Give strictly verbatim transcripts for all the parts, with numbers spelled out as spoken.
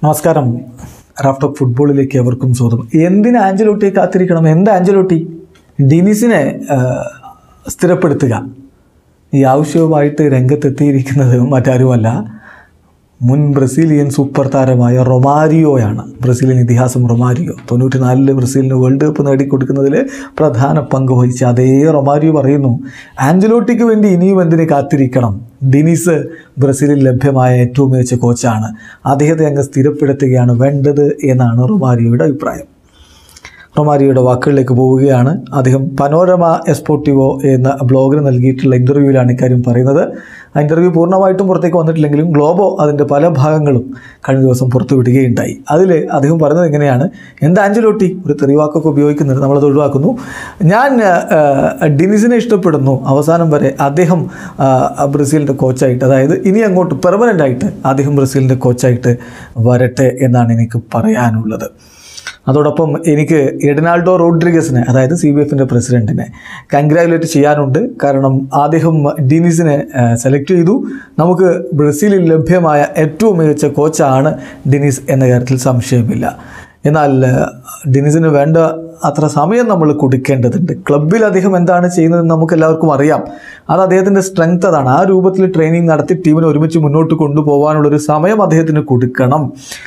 നമസ്കാരം. Raft of ഫുട്ബോളിലേക്ക് എവർക്കും സ്വാഗതം. എന്തിന് ആഞ്ചലോട്ടിയെ കാത്തിരിക്കണം? എന്താ ആഞ്ചലോട്ടി? ഡിനിസിനെ സ്ഥിരപ്പെടുത്തുക. ഈ ആവശ്യവുമായിട്ട് രംഗത്തെത്തിയിരിക്കുന്നത് മറ്റാരുമല്ല, മുൻ ബ്രസീലിയൻ സൂപ്പർ താരമായ റൊമാരിയോയാണ്. ബ്രസീലിയൻ ഇതിഹാസം റൊമാരിയോ തൊണ്ണൂറ്റി നാലില് ബ്രസീലിന് വേൾഡ് കപ്പ് നേടിക്കൊടുക്കുന്നതിൽ പ്രധാന പങ്ക് വഹിച്ച അതേ റൊമാരിയോ പറയുന്നു, ആഞ്ചലോട്ടിക്ക് വേണ്ടി ഇനിയും എന്തിന് കാത്തിരിക്കണം? ഡിനിസ് ബ്രസീലിൽ ലഭ്യമായ ഏറ്റവും മികച്ച കോച്ചാണ്, അദ്ദേഹത്തെ അങ്ങ് സ്ഥിരപ്പെടുത്തുകയാണ് വേണ്ടത് എന്നാണ് റൊമാരിയോയുടെ അഭിപ്രായം. റൊമാരിയോയുടെ വാക്കുകളിലേക്ക് പോവുകയാണ്. അദ്ദേഹം പനോരമ എസ്പോർട്ടിവോ എന്ന ബ്ലോഗിന് നൽകിയിട്ടുള്ള ഇൻ്റർവ്യൂവിലാണ് ഇക്കാര്യം പറയുന്നത്. ആ ഇൻ്റർവ്യൂ പൂർണ്ണമായിട്ടും പുറത്തേക്ക് വന്നിട്ടില്ലെങ്കിലും ഗ്ലോബോ അതിൻ്റെ പല ഭാഗങ്ങളും കഴിഞ്ഞ ദിവസം പുറത്തു വിടുകയുണ്ടായി. അതിൽ അദ്ദേഹം പറയുന്നത് എങ്ങനെയാണ്, എന്താ ആഞ്ചലോട്ടി ഒരു തെറിവാക്കൊക്കെ ഉപയോഗിക്കുന്നുണ്ട്, നമ്മളത് ഒഴിവാക്കുന്നു. ഞാൻ ഡിനിസിനെ ഇഷ്ടപ്പെടുന്നു, അവസാനം വരെ അദ്ദേഹം ബ്രസീലിൻ്റെ കോച്ചായിട്ട്, അതായത് ഇനി അങ്ങോട്ട് പെർമനൻ്റായിട്ട് അദ്ദേഹം ബ്രസീലിൻ്റെ കോച്ചായിട്ട് വരട്ടെ എന്നാണ് എനിക്ക് പറയാനുള്ളത്. അതോടൊപ്പം എനിക്ക് എഡനാൾഡോ റോഡ്രിഗസിനെ, അതായത് സി ബി എഫിൻ്റെ പ്രസിഡൻറ്റിനെ കൺഗ്രാജുലേറ്റ് ചെയ്യാനുണ്ട്. കാരണം അദ്ദേഹം ഡിനിസിനെ സെലക്ട് ചെയ്തു. നമുക്ക് ബ്രസീലിൽ ലഭ്യമായ ഏറ്റവും മികച്ച കോച്ചാണ് ഡിനിസ് എന്ന കാര്യത്തിൽ സംശയമില്ല. എന്നാൽ ഡിനിസിന് വേണ്ട അത്ര സമയം നമ്മൾ കൊടുക്കേണ്ടതുണ്ട്. ക്ലബ്ബിൽ അദ്ദേഹം എന്താണ് ചെയ്യുന്നതെന്ന് നമുക്ക് എല്ലാവർക്കും അറിയാം. അത് അദ്ദേഹത്തിൻ്റെ സ്ട്രെങ്ത് അതാണ്. ആ രൂപത്തിൽ ട്രെയിനിങ് നടത്തി ടീമിനെ ഒരുമിച്ച് മുന്നോട്ട് കൊണ്ടുപോകാനുള്ളൊരു സമയം അദ്ദേഹത്തിന് കൊടുക്കണം.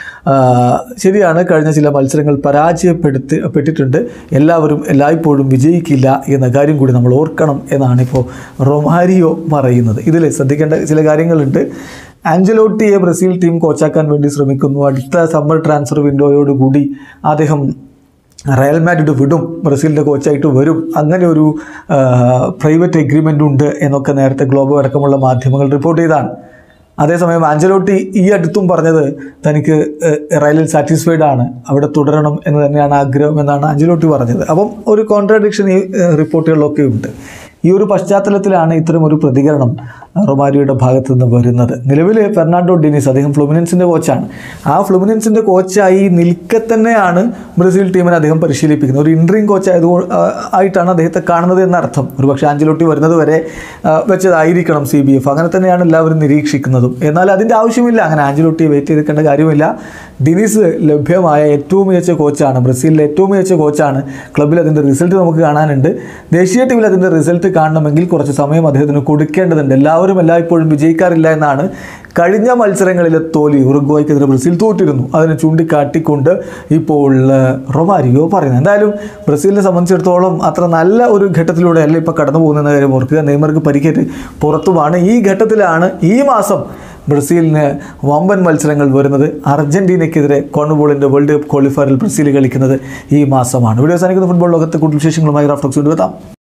ശരിയാണ്, കഴിഞ്ഞ ചില മത്സരങ്ങൾ പരാജയപ്പെടുത്തി പെട്ടിട്ടുണ്ട്. എല്ലാവരും എല്ലായ്പ്പോഴും വിജയിക്കില്ല എന്ന കാര്യം കൂടി നമ്മൾ ഓർക്കണം എന്നാണ് ഇപ്പോൾ റൊമാരിയോ പറയുന്നത്. ഇതിൽ ശ്രദ്ധിക്കേണ്ട ചില കാര്യങ്ങളുണ്ട്. ആഞ്ചലോട്ടിയെ ബ്രസീൽ ടീം കോച്ചാക്കാൻ വേണ്ടി ശ്രമിക്കുന്നു. അടുത്ത സമ്മർ ട്രാൻസ്ഫർ വിൻഡോയോടുകൂടി അദ്ദേഹം റയൽ മാഡ്രിഡ് വിടും, ബ്രസീലിൻ്റെ കോച്ചായിട്ട് വരും, അങ്ങനെ ഒരു പ്രൈവറ്റ് എഗ്രിമെൻ്റ് ഉണ്ട് എന്നൊക്കെ നേരത്തെ ഗ്ലോബോ അടക്കമുള്ള മാധ്യമങ്ങൾ റിപ്പോർട്ട് ചെയ്താണ്. അതേസമയം ആഞ്ചലോട്ടി ഈ അടുത്തും പറഞ്ഞത് തനിക്ക് റയലിൽ സാറ്റിസ്ഫൈഡ് ആണ്, അവിടെ തുടരണം എന്ന് തന്നെയാണ് ആഗ്രഹം എന്നാണ് ആഞ്ചലോട്ടി പറഞ്ഞത്. അപ്പം ഒരു കോൺട്രാഡിക്ഷൻ ഈ റിപ്പോർട്ടുകളിലൊക്കെ ഉണ്ട്. ഈ ഒരു പശ്ചാത്തലത്തിലാണ് ഇത്തരം ഒരു പ്രതികരണം റൊമാരിയോയുടെ ഭാഗത്തു നിന്ന് വരുന്നത്. നിലവിൽ ഫെർണാണ്ടോ ഡിനിസ്, അദ്ദേഹം ഫ്ലുമിനൻസിൻ്റെ കോച്ചാണ്. ആ ഫ്ലുമിനൻസിൻ്റെ കോച്ചായി നിൽക്കെ തന്നെയാണ് ബ്രസീൽ ടീമിനെ അദ്ദേഹം പരിശീലിപ്പിക്കുന്നത്. ഒരു ഇൻട്രീം കോച്ച് ആയത് ആയിട്ടാണ് അദ്ദേഹത്തെ കാണുന്നത് എന്നർത്ഥം. ഒരു പക്ഷേ ആഞ്ചലോട്ടി വരുന്നത് വരെ വെച്ചതായിരിക്കണം സി ബി എഫ്. അങ്ങനെ തന്നെയാണ് എല്ലാവരും നിരീക്ഷിക്കുന്നതും. എന്നാൽ അതിൻ്റെ ആവശ്യമില്ല, അങ്ങനെ ആഞ്ചലോട്ടിയെ വെയിറ്റ് ചെയ്തിരിക്കേണ്ട കാര്യമില്ല. ഡിനിസ് ലഭ്യമായ ഏറ്റവും മികച്ച കോച്ചാണ്, ബ്രസീലിലെ ഏറ്റവും മികച്ച കോച്ചാണ്. ക്ലബ്ബിൽ അതിൻ്റെ റിസൾട്ട് നമുക്ക് കാണാനുണ്ട്. ദേശീയ ടീമിൽ അതിൻ്റെ റിസൾട്ട് കാണണമെങ്കിൽ കുറച്ച് സമയം അദ്ദേഹത്തിന് കൊടുക്കേണ്ടതുണ്ട്. എല്ലാവരും എല്ലായ്പ്പോഴും വിജയിക്കാറില്ല എന്നാണ് കഴിഞ്ഞ മത്സരങ്ങളിലെ തോൽവി, ഉറുഗ്വായ്ക്കെതിരെ ബ്രസീൽ തോറ്റിരുന്നു, അതിനെ ചൂണ്ടിക്കാട്ടിക്കൊണ്ട് ഇപ്പോൾ റൊമാരിയോ പറയുന്നത്. എന്തായാലും ബ്രസീലിനെ സംബന്ധിച്ചിടത്തോളം അത്ര നല്ല ഒരു ഘട്ടത്തിലൂടെയല്ല ഇപ്പോൾ കടന്നു പോകുന്ന കാര്യം ഓർക്കുക. നെയ്മർക്ക് പരിക്കേറ്റ് പുറത്തുമാണ്. ഈ ഘട്ടത്തിലാണ് ഈ മാസം ബ്രസീലിന് വമ്പൻ മത്സരങ്ങൾ വരുന്നത്. അർജൻറ്റീനയ്ക്കെതിരെ കോൺമബോളിൻ്റെ വേൾഡ് കപ്പ് ക്വാളിഫയറിൽ ബ്രസീൽ കളിക്കുന്നത് ഈ മാസമാണ്. വീഡിയോ അവസാനിക്കുന്ന ഫുട്ബോൾ ലോകത്തെ കൂടുതൽ വിശേഷങ്ങളുമായി റാഫ്റ്റ് ഓഫ് ഫുട്ബോൾ എത്താം.